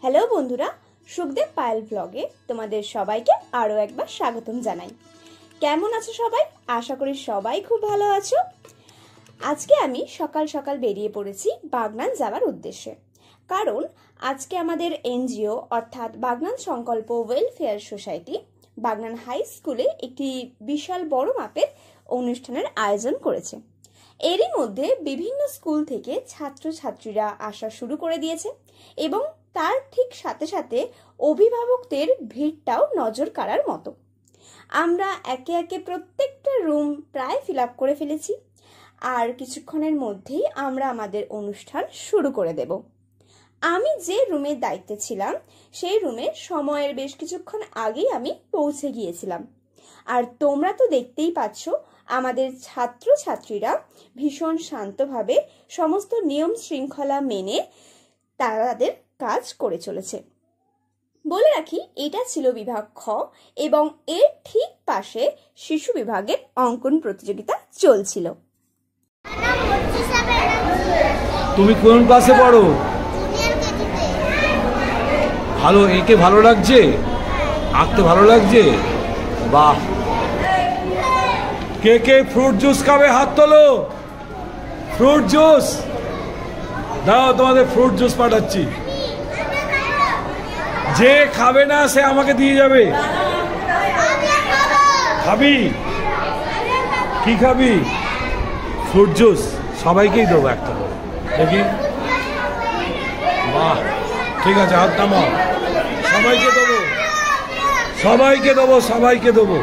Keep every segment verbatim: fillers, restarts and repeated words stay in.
Hello বন্ধুরা, সুখদেব পায়েল ব্লগে তোমাদের সবাইকে আরও একবার স্বাগতম জানাই। কেমন আছো সবাই? আশা করি সবাই খুব ভালো আছো। আজকে আমি সকাল সকাল বেরিয়ে পড়েছি বাগনান যাওয়ার উদ্দেশ্যে, কারণ আজকে আমাদের এনজিও অর্থাৎ বাগনান সংকল্প ওয়েলফেয়ার সোসাইটি বাগনান হাই স্কুলে একটি বিশাল বড় মাপের অনুষ্ঠানের আয়োজন করেছে। এরই মধ্যে বিভিন্ন স্কুল থেকে ছাত্রছাত্রীরা আসা শুরু করে দিয়েছে এবং তার ঠিক সাথে সাথে অভিভাবকদের ভিড়টাও নজর কাড়ার মতো। আমরা একে একে প্রত্যেকটা রুম প্রায় ফিল আপ করে ফেলেছি, আর কিছুক্ষণের মধ্যেই আমরা আমাদের অনুষ্ঠান শুরু করে দেব। আমি যে রুমের দায়িত্বে ছিলাম সেই রুমে সময়ের বেশ কিছুক্ষণ আগেই আমি পৌঁছে গিয়েছিলাম। আর তোমরা তো দেখতেই পাচ্ছ আমাদের ছাত্রছাত্রীরা ভীষণ শান্তভাবে সমস্ত নিয়ম শৃঙ্খলা মেনে তাদের কাজ করে চলেছে। বলে রাখি, এটা ছিল বিভাগ খ এবং এর ঠিক পাশে শিশু বিভাগের অঙ্কন প্রতিযোগিতা চলছিল। তুমি কোন ক্লাসে পড়ো? ভালো, একে ভালো লাগছে, আঁকতে ভালো লাগছে। বাহ, কে কে ফ্রুট জুস খাবে হাত তোলো। ফ্রুট জুস দাও, তোমাদের ফ্রুট জুস পাঠাচ্ছি। যে খাবে না সে আমাকে দিয়ে যাবে। খাবি? কি খাবি? ফ্রুট জুস সবাইকেই দেবো একটা করে, দেখি। বাহ, ঠিক আছে, হাত নামাও। সবাইকে দেবো, সবাইকে দেবো, সবাইকে দেবো।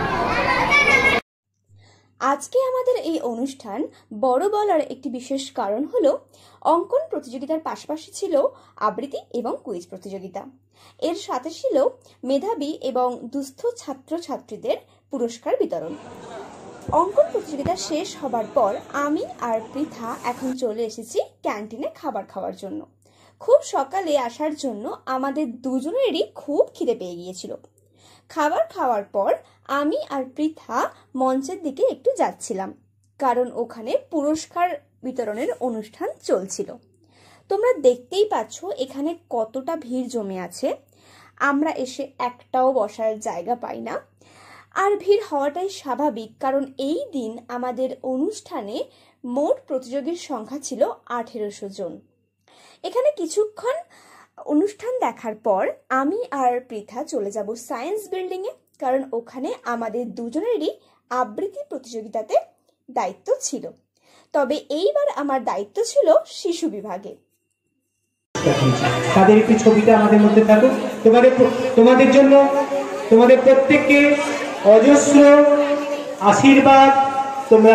আজকে আমাদের এই অনুষ্ঠান বড় বলার একটি বিশেষ কারণ হলো অঙ্কন প্রতিযোগিতার পাশাপাশি ছিল আবৃত্তি এবং কুইজ প্রতিযোগিতা। এর সাথে ছিল মেধাবী এবং দুস্থ ছাত্রছাত্রীদের পুরস্কার বিতরণ। অঙ্কন প্রতিযোগিতা শেষ হবার পর আমি আর পৃথা এখন চলে এসেছি ক্যান্টিনে খাবার খাওয়ার জন্য। খুব সকালে আসার জন্য আমাদের দুজনেরই খুব খিদে পেয়ে গিয়েছিল। খাবার খাওয়ার পর আমি আর পৃথা মঞ্চের দিকে একটু যাচ্ছিলাম, কারণ ওখানে পুরস্কার বিতরণের অনুষ্ঠান চলছিল। তোমরা দেখতেই পাচ্ছ এখানে কতটা ভিড় জমে আছে। আমরা এসে একটাও বসার জায়গা পাই না, আর ভিড় হওয়াটাই স্বাভাবিক, কারণ এই দিন আমাদের অনুষ্ঠানে মোট প্রতিযোগীর সংখ্যা ছিল আঠেরোশো জন। এখানে কিছুক্ষণ অনুষ্ঠান দেখার পর আমি আর পৃথা চলে যাব সায়েন্স বিল্ডিং এ, কারণ ওখানে আমাদের দুজনেরই আবৃত্তি প্রতিযোগিতাতে দায়িত্ব ছিল। তবে এইবার আমার দায়িত্ব ছিল শিশু বিভাগে। তাদের একটি ছবিটা আমাদের মধ্যে থাকুক। তোমাদের তোমাদের জন্য তোমাদের প্রত্যেককে অজস্র আশীর্বাদ। তোমরা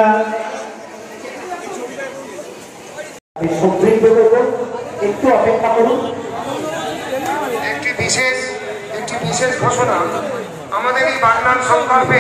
একটু অপেক্ষা করুন। একটি বিশেষ একটি বিশেষ ঘোষণা আমাদের এই বাগনান সংকল্পে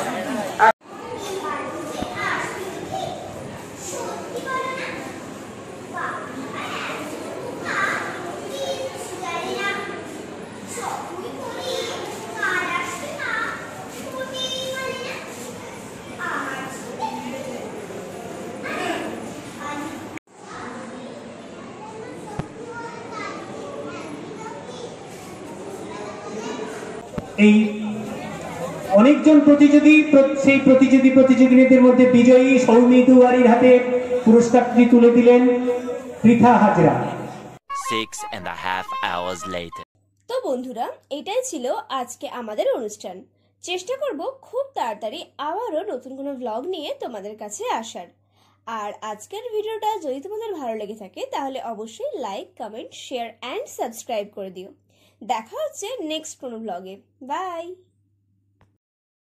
এই অনেকজন প্রতিযোগী, সেই প্রতিযোগী প্রতিযোগিনীদের মধ্যে বিজয়ী সৌমি দুয়ারির হাতে পুরস্কারটি তুলে দিলেন Pritha Hazra. Six and a half hours later. তো বন্ধুরা, এটাই ছিল আজকে আমাদের অনুষ্ঠান। চেষ্টা করব খুব তাড়াতাড়ি আবারও নতুন কোনো ব্লগ নিয়ে তোমাদের কাছে আসার। আর আজকের ভিডিওটা যদি তোমাদের ভালো লেগে থাকে তাহলে অবশ্যই like, comment, share and subscribe করে দিও। দেখা হচ্ছে নেক্সট কোনো ব্লগে। বাই।